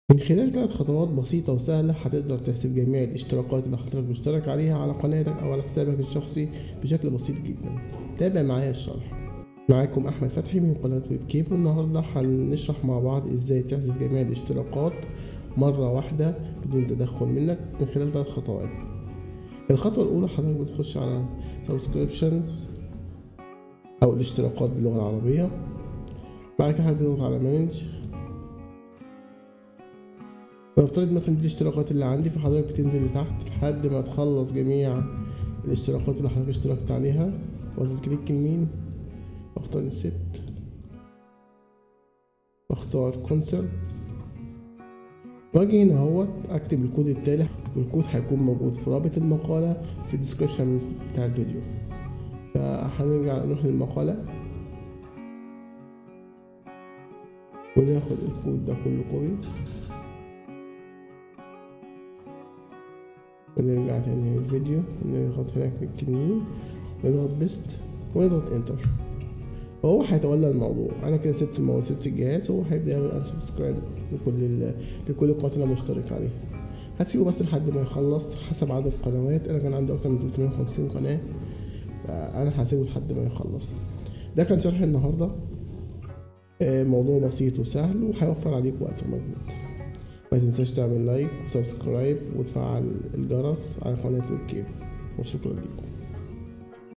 من خلال 3 خطوات بسيطة وسهلة هتقدر تحسب جميع الاشتراكات اللي حضرتك مشترك عليها على قناتك أو على حسابك الشخصي بشكل بسيط جدا. تابع معايا الشرح. معاكم أحمد فتحي من قناة ويب كيف، والنهاردة هنشرح مع بعض إزاي تحسب جميع الاشتراكات مرة واحدة بدون تدخل منك من خلال 3 خطوات. الخطوة الأولى حضرتك بتخش على subscriptions أو الاشتراكات باللغة العربية. بعد كده هتضغط على manage. نفترض مثلا دي الاشتراكات اللي عندي، فحضرتك بتنزل لتحت لحد ما تخلص جميع الاشتراكات اللي حضرتك اشتركت عليها، وتكليك يمين واختار الست واختار كونسل، واجي هنا اهوت اكتب الكود التالي، والكود هيكون موجود في رابط المقالة في الديسكريبشن بتاع الفيديو. فهنرجع نروح للمقالة وناخد الكود ده كله كوبي، ونرجع تاني للفيديو ونضغط هناك كليك يمين ونضغط بيست ونضغط انتر، وهو هيتولى الموضوع. انا كده سبت الجهاز، وهو هيبدا يعمل انسبسكرايب لكل القنوات اللي انا مشترك عليها. هتسيبه بس لحد ما يخلص حسب عدد القنوات. انا كان عندي اكتر من 350 قناه، فانا هسيبه لحد ما يخلص. ده كان شرح النهارده، موضوع بسيط وسهل وهيوفر عليك وقت ومجهود. ما تنساش تعمل لايك وسبسكرايب وتفعل الجرس على قناه ويب كيف، وشكرا لكم.